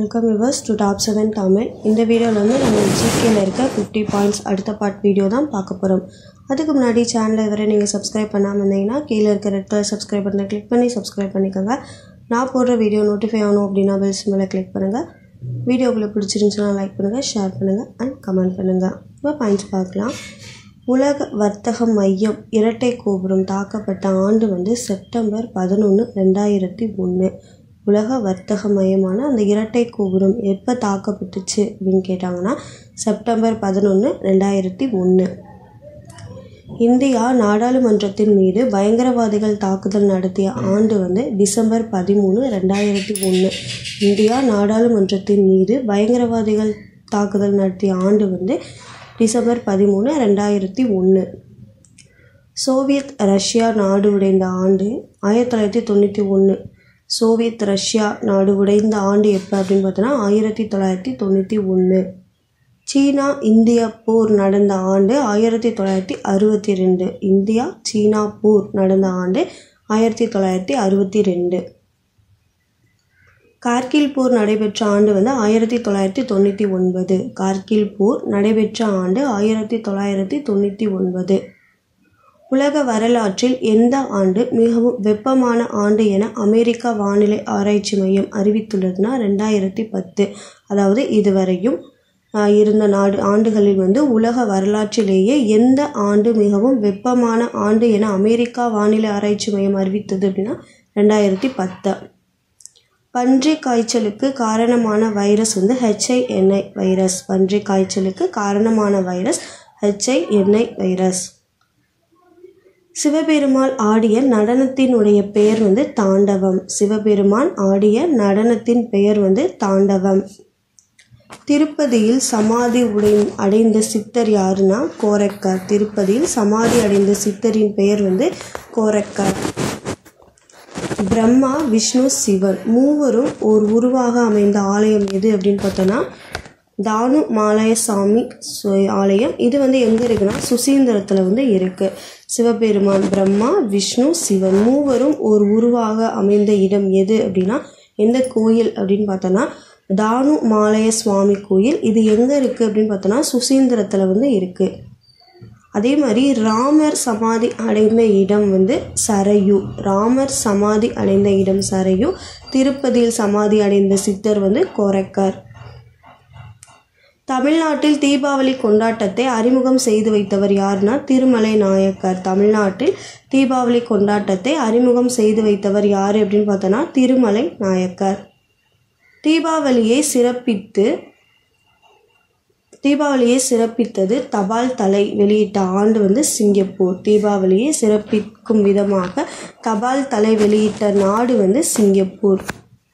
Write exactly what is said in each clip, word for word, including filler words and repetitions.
Welcome viewers to Top seven Tamil. இந்த வீடியோல வந்து நம்ம ஜிகேல இருக்க fifty பாயிண்ட்ஸ் அடுத்த பார்ட் வீடியோ தான் பார்க்க போறோம். அதுக்கு முன்னாடி சேனலை வரை நீங்க சப்ஸ்கிரைப் பண்ணாம இருந்தீங்கன்னா கீழ இருக்க ரெட் கலர் சப்ஸ்கிரைப் பட்டனை கிளிக் பண்ணி சப்ஸ்கிரைப் பண்ணிக்கோங்க. நான் போடுற வீடியோ நோட்டிஃபை ஆகணும் அப்படினா பெல் சிம்பலை கிளிக் பண்ணுங்க. வீடியோ உங்களுக்கு பிடிச்சிருந்துச்சுனா லைக் பண்ணுங்க, ஷேர் பண்ணுங்க and கமெண்ட் பண்ணுங்க. இப்போ பாயிண்ட்ஸ் பார்க்கலாம். உலக வர்த்தக மையம் இரட்டை கோபுரம் தாக்கப்பட்ட ஆண்டு வந்து செப்டம்பர் பதினொன்று ரெண்டாயிரத்தி ஒன்று. உலக வர்த்தக மையமான அந்த இரட்டை கோபுரம் எப்போ தாக்கப்பட்டுச்சு அப்படின்னு கேட்டாங்கன்னா செப்டம்பர் பதினொன்று ரெண்டாயிரத்தி ஒன்று. இந்தியா நாடாளுமன்றத்தின் மீது பயங்கரவாதிகள் தாக்குதல் நடத்திய ஆண்டு வந்து டிசம்பர் பதிமூணு ரெண்டாயிரத்தி ஒன்று. இந்தியா நாடாளுமன்றத்தின் மீது பயங்கரவாதிகள் தாக்குதல் நடத்திய ஆண்டு வந்து டிசம்பர் பதிமூணு ரெண்டாயிரத்தி ஒன்று. சோவியத் ரஷ்யா நாடு உடைந்த ஆண்டு ஆயிரத்தி தொள்ளாயிரத்தி தொண்ணூற்றி ஒன்று. சோவியத் ரஷ்யா நாடு உடைந்த ஆண்டு எப்போ அப்படின்னு பார்த்தோன்னா ஆயிரத்தி தொள்ளாயிரத்தி தொண்ணூற்றி ஒன்று. சீனா இந்தியா போர் நடந்த ஆண்டு ஆயிரத்தி தொள்ளாயிரத்தி அறுபத்தி ரெண்டு. இந்தியா சீனா போர் நடந்த ஆண்டு ஆயிரத்தி தொள்ளாயிரத்தி அறுபத்தி ரெண்டு. கார்கில் போர் நடைபெற்ற ஆண்டு வந்து ஆயிரத்தி தொள்ளாயிரத்தி தொண்ணூற்றி ஒன்பது. கார்கில் போர் நடைபெற்ற ஆண்டு ஆயிரத்தி தொள்ளாயிரத்தி தொண்ணூற்றி ஒன்பது. உலக வரலாற்றில் எந்த ஆண்டு மிகவும் வெப்பமான ஆண்டு என அமெரிக்கா வானிலை ஆராய்ச்சி மையம் அறிவித்துள்ளதுன்னா ரெண்டாயிரத்தி பத்து. அதாவது இதுவரையும் இருந்த நாடு ஆண்டுகளில் வந்து உலக வரலாற்றிலேயே எந்த ஆண்டு மிகவும் வெப்பமான ஆண்டு என அமெரிக்கா வானிலை ஆராய்ச்சி மையம் அறிவித்தது அப்படின்னா ரெண்டாயிரத்தி பத்து. பன்றி காய்ச்சலுக்கு காரணமான வைரஸ் வந்து H one N one virus. பன்றி காய்ச்சலுக்கு காரணமான virus H one N one virus. Sivaperuman ஆடிய நடனத்தினுடைய பெயர் வந்து தாண்டவம். சிவபெருமான் ஆடிய நடனத்தின் பெயர் வந்து தாண்டவம். திருப்பதியில் சமாதி உடை அடைந்த சித்தர் யாருன்னா கோரக்கர். திருப்பதியில் சமாதி அடைந்த சித்தரின் பெயர் வந்து கோரக்கர். பிரம்மா விஷ்ணு சிவன் மூவரும் ஒரு உருவாக அமைந்த ஆலயம் எது அப்படின்னு பார்த்தோன்னா தானு மாலயசாமி ஆலயம். இது வந்து எங்கே இருக்குன்னா சுசீந்திரத்தில் வந்து இருக்குது. சிவபெருமான் பிரம்மா விஷ்ணு சிவன் மூவரும் ஒரு உருவாக அமைந்த இடம் எது அப்படின்னா எந்த கோயில் அப்படின்னு பார்த்தோன்னா தானு மாலய சுவாமி கோயில். இது எங்கே இருக்குது அப்படின்னு பார்த்தோன்னா சுசீந்திரத்தில் வந்து இருக்குது. அதே மாதிரி ராமர் சமாதி அடைந்த இடம் வந்து சரையு. ராமர் சமாதி அடைந்த இடம் சரையு. திருப்பதியில் சமாதி அடைந்த சித்தர் வந்து கோரக்கர். தமிழ்நாட்டில் தீபாவளி கொண்டாட்டத்தை அறிமுகம் செய்து வைத்தவர் யாருன்னா திருமலை நாயக்கர். தமிழ்நாட்டில் தீபாவளி கொண்டாட்டத்தை அறிமுகம் செய்து வைத்தவர் யார் அப்படின்னு பார்த்தோன்னா திருமலை நாயக்கர். தீபாவளியை சிறப்பித்து தீபாவளியை சிறப்பித்தது தபால் தலை வெளியிட்ட ஆண்டு வந்து சிங்கப்பூர். தீபாவளியை சிறப்பிக்கும் விதமாக தபால் தலை வெளியிட்ட நாடு வந்து சிங்கப்பூர்.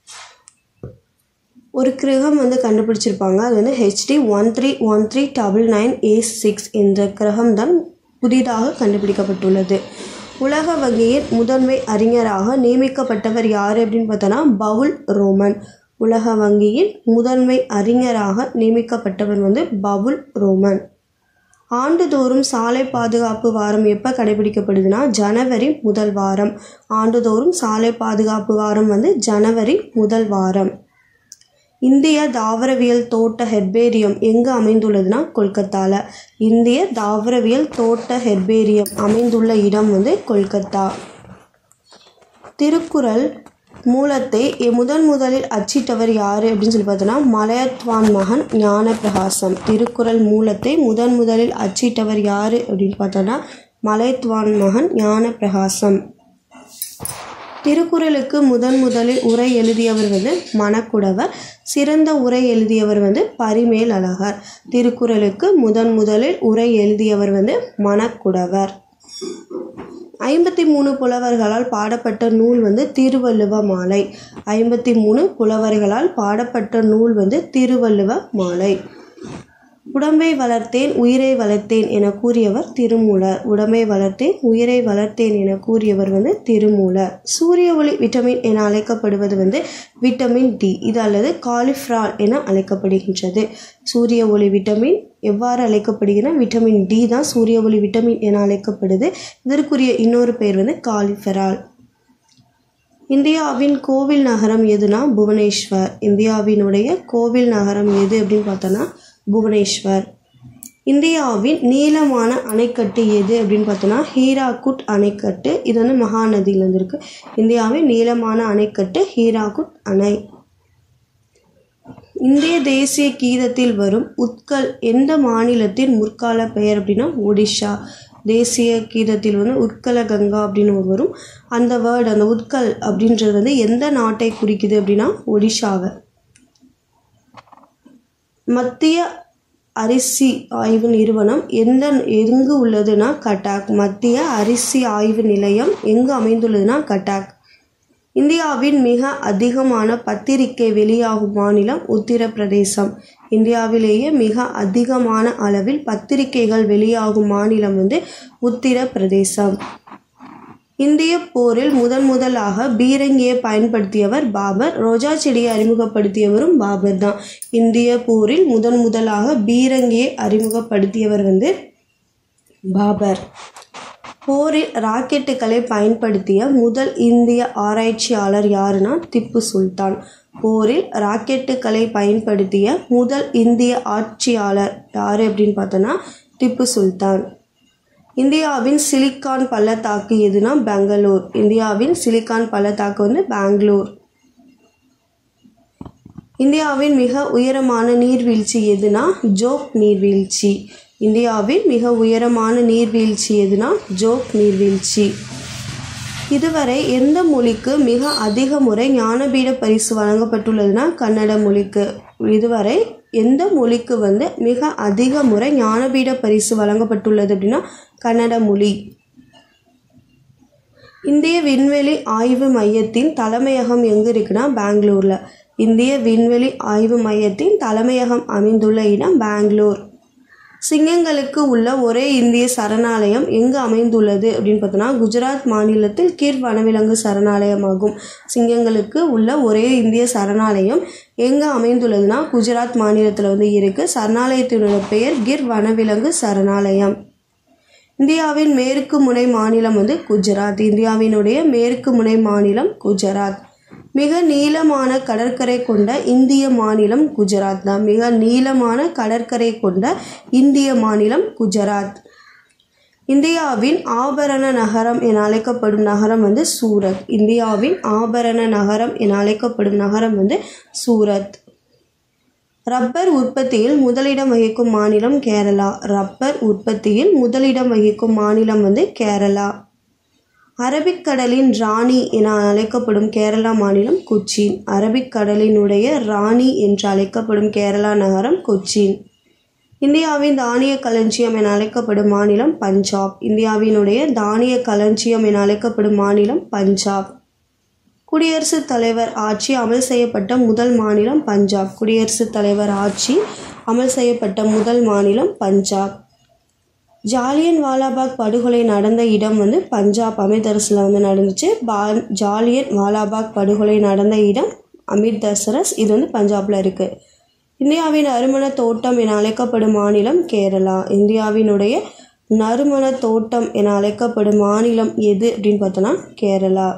ஒரு கிரகம் வந்து கண்டுபிடிச்சிருப்பாங்க. அது வந்து HD one three one three double nine A six என்ற கிரகம் தான் புதிதாக கண்டுபிடிக்கப்பட்டுள்ளது. உலக வங்கியின் முதன்மை அறிஞராக நியமிக்கப்பட்டவர் யார் அப்படின்னு பார்த்தோன்னா பவுல் ரோமன். உலக வங்கியின் முதன்மை அறிஞராக நியமிக்கப்பட்டவர் வந்து பவுல் ரோமன். ஆண்டுதோறும் சாலை பாதுகாப்பு வாரம் எப்போ கடைபிடிக்கப்படுதுன்னா ஜனவரி முதல் வாரம். ஆண்டுதோறும் சாலை பாதுகாப்பு வாரம் வந்து ஜனவரி முதல் வாரம். இந்திய தாவரவியல் தோட்ட ஹெர்பேரியம் எங்கு அமைந்துள்ளதுன்னா கொல்கத்தாவில். இந்திய தாவரவியல் தோட்ட ஹெர்பேரியம் அமைந்துள்ள இடம் வந்து கொல்கத்தா. திருக்குறள் மூலத்தை முதன் முதலில் அச்சிட்டவர் யார் அப்படின்னு சொல்லி பார்த்தோன்னா மலையத்வான் மகன் ஞானப்பிரகாசம். திருக்குறள் மூலத்தை முதன் முதலில் அச்சிட்டவர் யார் அப்படின்னு பார்த்தோன்னா மலையத்வான் மகன் ஞானப்பிரகாசம். திருக்குறளுக்கு முதன் முதலில் உரை எழுதியவர் வந்து மணக்குடவர். சிறந்த உரை எழுதியவர் வந்து பரிமேல் அழகர். திருக்குறளுக்கு முதன் முதலில் உரை எழுதியவர் வந்து மணக்குடவர். ஐம்பத்தி மூணு புலவர்களால் பாடப்பட்ட நூல் வந்து திருவள்ளுவ மாலை. ஐம்பத்தி மூணு புலவர்களால் பாடப்பட்ட நூல் வந்து திருவள்ளுவ மாலை. உடம்பை வளர்த்தேன் உயிரை வளர்த்தேன் என கூறியவர் திருமூலர். உடம்பை வளர்த்தேன் உயிரை வளர்த்தேன் என கூறியவர் வந்து திருமூலர். சூரிய ஒளி விட்டமின் என அழைக்கப்படுவது வந்து விட்டமின் டி. இது அல்லது காலிஃப்ரால் என அழைக்கப்படுகின்றது. சூரிய ஒளி விட்டமின் எவ்வாறு அழைக்கப்படுகிற விட்டமின் டி தான் சூரிய ஒளி விட்டமின் என அழைக்கப்படுது. இதற்குரிய இன்னொரு பெயர் வந்து காலிஃபெரால். இந்தியாவின் கோவில் நகரம் எதுனா புவனேஸ்வர். இந்தியாவினுடைய கோவில் நகரம் எது அப்படின்னு பார்த்தோன்னா புவனேஸ்வர். இந்தியாவின் நீளமான அணைக்கட்டு எது அப்படின்னு பார்த்தோன்னா ஹீராகுட் அணைக்கட்டு. இது வந்து மகாநதியிலேருந்து இருக்குது. இந்தியாவின் நீளமான அணைக்கட்டு ஹீராகுட் அணை. இந்திய தேசிய கீதத்தில் வரும் உத்கல் எந்த மாநிலத்தின் முற்கால பெயர் அப்படின்னா ஒடிஷா. தேசிய கீதத்தில் வந்து உத்கல கங்கா அப்படின்னு ஒரு வரும். அந்த வேர்டு அந்த உத்கல் அப்படின்றது வந்து எந்த நாட்டை குறிக்குது அப்படின்னா ஒடிஷாவை. மத்திய அரிசி ஆய்வு நிறுவனம் எந்த எங்கு உள்ளதுன்னா கட்டாக். மத்திய அரிசி ஆய்வு நிலையம் எங்கு அமைந்துள்ளதுன்னா கட்டாக். இந்தியாவின் மிக அதிகமான பத்திரிகை வெளியாகும் மாநிலம் உத்தரப்பிரதேசம். இந்தியாவிலேயே மிக அதிகமான அளவில் பத்திரிகைகள் வெளியாகும் மாநிலம் வந்து உத்தரப்பிரதேசம். இந்திய போரில் முதன் முதலாக பீரங்கியை பயன்படுத்தியவர் பாபர். ரோஜா செடியை அறிமுகப்படுத்தியவரும் பாபர் தான். இந்திய போரில் முதன் முதலாக பீரங்கியை அறிமுகப்படுத்தியவர் வந்து பாபர். போரில் ராக்கெட்டுகளை பயன்படுத்திய முதல் இந்திய ஆராய்ச்சியாளர் யாருன்னா திப்பு சுல்தான். போரில் ராக்கெட்டுகளை பயன்படுத்திய முதல் இந்திய ஆட்சியாளர் யார் அப்படின்னு பார்த்தோன்னா திப்பு சுல்தான். இந்தியாவின் சிலிக்கான் பள்ளத்தாக்கு எதுனா பெங்களூர். இந்தியாவின் சிலிக்கான் பள்ளத்தாக்கு வந்து பெங்களூர். இந்தியாவின் மிக உயரமான நீர்வீழ்ச்சி எதுனா ஜோக் நீர்வீழ்ச்சி. இந்தியாவின் மிக உயரமான நீர்வீழ்ச்சி எதுனா ஜோக் நீர்வீழ்ச்சி. இதுவரை எந்த மொழிக்கு மிக அதிக முறை ஞானபீட பரிசு வழங்கப்பட்டுள்ளதுன்னா கன்னட மொழிக்கு. இதுவரை எந்த மொழிக்கு வந்து மிக அதிக முறை ஞானபீட பரிசு வழங்கப்பட்டுள்ளது அப்படின்னா கன்னட மொழி. இந்திய விண்வெளி ஆய்வு மையத்தின் தலைமையகம் எங்கே இருக்குன்னா பெங்களூரில். இந்திய விண்வெளி ஆய்வு மையத்தின் தலைமையகம் அமைந்துள்ள இடம் பெங்களூர். சிங்கங்களுக்கு உள்ள ஒரே இந்திய சரணாலயம் எங்கு அமைந்துள்ளது அப்படின்னு பார்த்தோன்னா குஜராத் மாநிலத்தில் கிர் வனவிலங்கு சரணாலயமாகும். சிங்கங்களுக்கு உள்ள ஒரே இந்திய சரணாலயம் எங்கே அமைந்துள்ளதுன்னா குஜராத் மாநிலத்தில் வந்து இருக்குது. சரணாலயத்தினுடைய பெயர் கிர் வனவிலங்கு சரணாலயம். இந்தியாவின் மேற்கு முனை மாநிலம் வந்து குஜராத். இந்தியாவினுடைய மேற்கு முனை மாநிலம் குஜராத். மிக நீளமான கடற்கரை கொண்ட இந்திய மாநிலம் குஜராத் தான். மிக நீளமான கடற்கரை கொண்ட இந்திய மாநிலம் குஜராத். இந்தியாவின் ஆபரண நகரம் என அழைக்கப்படும் நகரம் வந்து சூரத். இந்தியாவின் ஆபரண நகரம் என அழைக்கப்படும் நகரம் வந்து சூரத். ரப்பர் உற்பத்தியில் முதலிடம் வகிக்கும் மாநிலம் கேரளா. ரப்பர் உற்பத்தியில் முதலிடம் வகிக்கும் மாநிலம் வந்து கேரளா. அரபிக்கடலின் ராணி என அழைக்கப்படும் கேரளா மாநிலம் கொச்சின். அரபிக்கடலினுடைய ராணி என்று அழைக்கப்படும் கேரளா நகரம் கொச்சின். இந்தியாவின் தானிய களஞ்சியம் என அழைக்கப்படும் மாநிலம் பஞ்சாப். இந்தியாவினுடைய தானிய களஞ்சியம் என அழைக்கப்படும் மாநிலம் பஞ்சாப். குடியரசுத் தலைவர் ஆட்சி அமல் செய்யப்பட்ட முதல் மாநிலம் பஞ்சாப். குடியரசுத் தலைவர் ஆட்சி அமல் செய்யப்பட்ட முதல் மாநிலம் பஞ்சாப். ஜாலியன் வாலாபாக் படுகொலை நடந்த இடம் வந்து பஞ்சாப் அமிர்தசரஸில் வந்து நடந்துச்சு. பா ஜாலியன் வாலாபாக் படுகொலை நடந்த இடம் அமிர்தசரஸ். இது வந்து பஞ்சாபில் இருக்குது. இந்தியாவின் நறுமண தோட்டம் என அழைக்கப்படும் மாநிலம் கேரளா. இந்தியாவினுடைய நறுமண தோட்டம் என அழைக்கப்படும் மாநிலம் எது அப்படின்னு பார்த்தோன்னா கேரளா.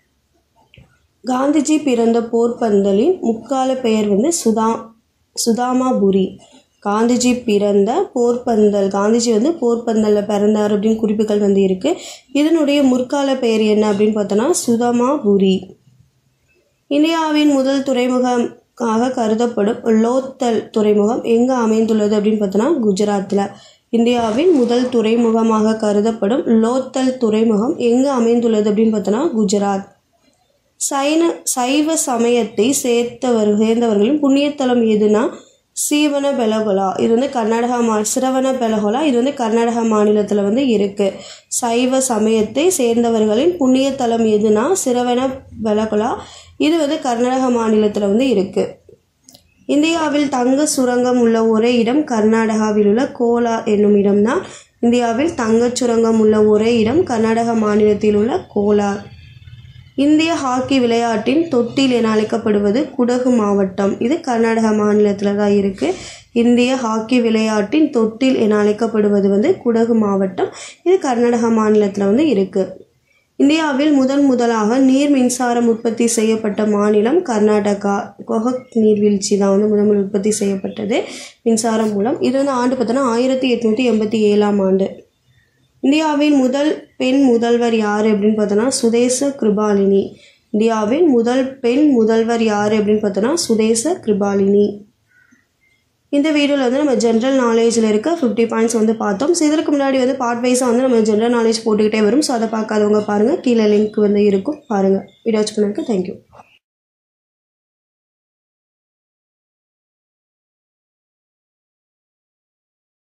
காந்திஜி பிறந்த போர்பந்தலின் முக்கால பெயர் வந்து சுதா சுதாமாபுரி. காந்திஜி பிறந்த போர்பந்தல். காந்திஜி வந்து போர்பந்தலில் பிறந்தார் அப்படின்னு குறிப்புகள் வந்து இருக்குது. இதனுடைய முற்கால பெயர் என்ன அப்படின்னு பார்த்தோன்னா சுதாமாபுரி. இந்தியாவின் முதல் துறைமுகமாக கருதப்படும் லோத்தல் துறைமுகம் எங்கே அமைந்துள்ளது அப்படின்னு பார்த்தோன்னா குஜராத்தில். இந்தியாவின் முதல் துறைமுகமாக கருதப்படும் லோத்தல் துறைமுகம் எங்கே அமைந்துள்ளது அப்படின்னு பார்த்தோன்னா குஜராத். சைன சைவ சமயத்தை சேர்த்தவர் சேர்ந்தவர்களின் புண்ணியத்தலம் எதுனா சீவன பெலகொலா. இது வந்து கர்நாடகா மா சிரவண பெலகொலா. இது வந்து கர்நாடகா மாநிலத்தில் வந்து இருக்குது. சைவ சமயத்தை சேர்ந்தவர்களின் புண்ணியத்தலம் எதுனா சிரவண பெலகொலா. இது வந்து கர்நாடகா மாநிலத்தில் வந்து இருக்குது. இந்தியாவில் தங்க சுரங்கம் உள்ள ஒரே இடம் கர்நாடகாவில் உள்ள கோலார் என்னும் இடம்தான். இந்தியாவில் தங்கச் சுரங்கம் உள்ள ஒரே இடம் கர்நாடகா மாநிலத்தில் உள்ள கோலார். இந்திய ஹாக்கி விளையாட்டின் தொட்டில் என அழைக்கப்படுவது குடகு மாவட்டம். இது கர்நாடகா மாநிலத்தில் தான் இருக்குது. இந்திய ஹாக்கி விளையாட்டின் தொட்டில் என அழைக்கப்படுவது வந்து குடகு மாவட்டம். இது கர்நாடகா மாநிலத்தில் வந்து இருக்குது. இந்தியாவில் முதன் முதலாக நீர் மின்சாரம் உற்பத்தி செய்யப்பட்ட மாநிலம் கர்நாடகா. கொஹக் நீர்வீழ்ச்சி தான் வந்து முதல் முதல் உற்பத்தி செய்யப்பட்டது மின்சாரம் மூலம். இது வந்து ஆண்டு பார்த்தோன்னா ஆயிரத்தி எட்நூற்றி எண்பத்தி ஏழாம் ஆண்டு. இந்தியாவின் முதல் பெண் முதல்வர் யார் அப்படின்னு பார்த்தோன்னா சுதேச கிருபாலினி. இந்தியாவின் முதல் பெண் முதல்வர் யார் அப்படின்னு பார்த்தோன்னா சுதேச கிருபாலினி. இந்த வீடியோவில் வந்து நம்ம ஜென்ரல் நாலேஜில் இருக்க ஃபிஃப்டி பாயிண்ட்ஸ் வந்து பார்த்தோம். ஸோ இதற்கு முன்னாடி வந்து பார்ட் வைஸாக வந்து நம்ம ஜென்ரல் நாலேஜ் போட்டுக்கிட்டே வரும். ஸோ அதை பார்க்காதவங்க பாருங்கள், கீழே லிங்க் வந்து இருக்கும், பாருங்கள். வீடியோ வாட்ச் பண்ணதுக்கு தேங்க்யூ.